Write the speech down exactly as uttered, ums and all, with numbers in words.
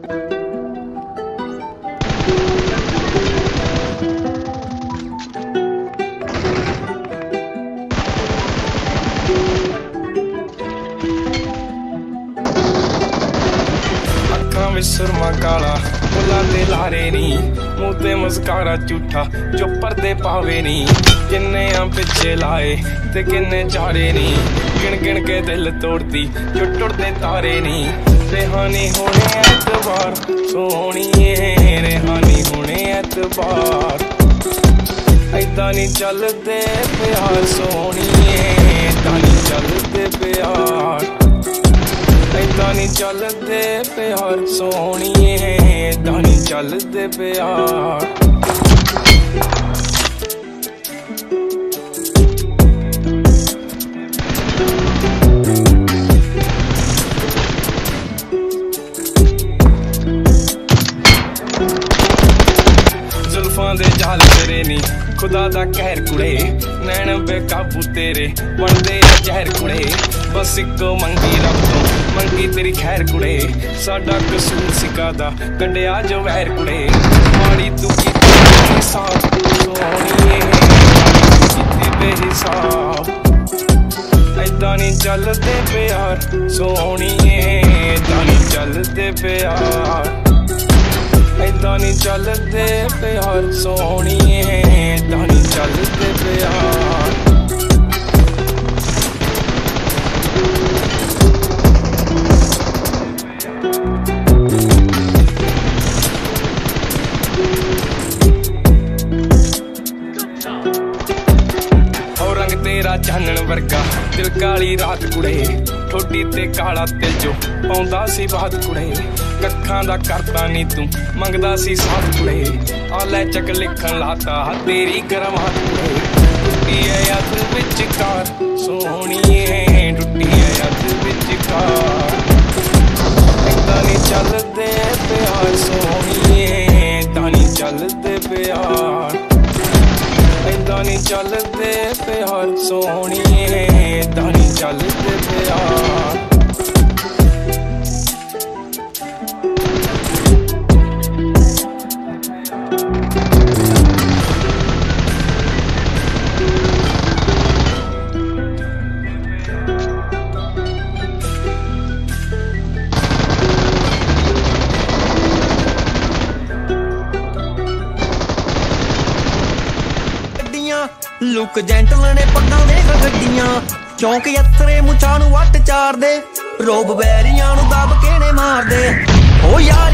सुरमा काला फुलां दे लारे नी मूंह ते मुस्कारा झूठा जो पर्दे पावे नी किन्ने आ पिछे लाए ते किन्ने चारे नी गिन गिन के दिल तोड़ती जो टुटदे तारे नी रेहानी होने एतबार सोहणीए रेहानी होने एतबार ऐदां नी चलदे प्यार सोहणीए ऐदां नी चलदे प्यार ऐदां नी चलदे प्यार सोहणीए ऐदां नी चलदे प्यार जुल्फां दे जाल तेरे नी खुदा दा कहर कुड़े नैन बेकाबू तेरे बनदे जहर कुड़े बस इको मंगी रब तो मंगी तेरी खैर कुड़े साडा कसूर सिकादा कंडिया जो वैर कुड़े माड़ी तू कीती बेहिसाब सोहणीए कीती बेहिसाब ऐदां नी चलदे प्यार सोहणीए ऐदां नी चलदे प्यार ऐदां नी चलदे प्यार सोहणीए ऐदां नी चलदे प्यार तेरा चानण वर्गा दिल काली रात कुड़े ठोडी ते काला तिल जो पाउंदा सी बात कुड़े कखां दा करदा नी तू मंगदा सी साथ कुड़े आ लै चक लिखण लाता तेरी करमात कुड़े टुटी है अध विचकार सोहणीए टुटी है अध विचकार ऐदां नी चलदे प्यार सोहणीए ऐदां नी चलदे प्यार ऐदां नी चलदे प्यार सोहणीए ऐदां नी चलदे प्यार लुक जेंटल ने पग्गां वेख गड्डियां चौंक यत्तरे मुछां नूं वट चारदे रोब बैरियां नूं दब के ने मारदे ओ यार